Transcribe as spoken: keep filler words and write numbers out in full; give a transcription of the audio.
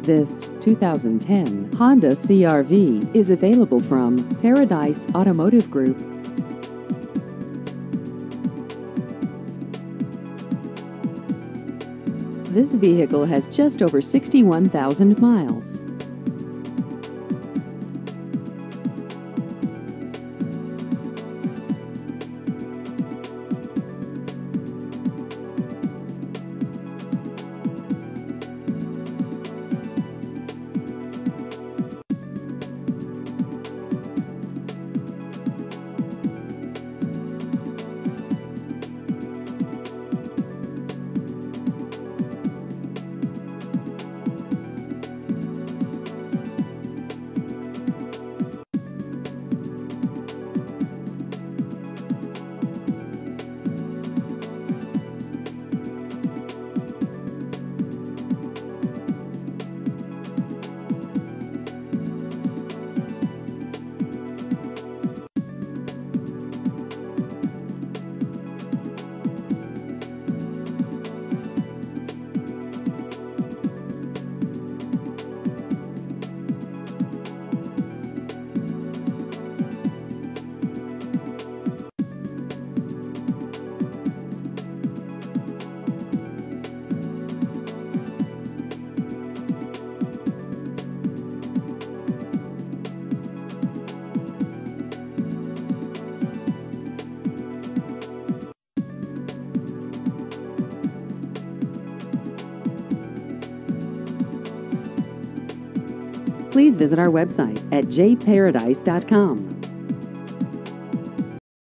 This two thousand ten Honda C R V is available from Paradise Automotive Group. This vehicle has just over sixty-one thousand miles. Please visit our website at j paradise dot com.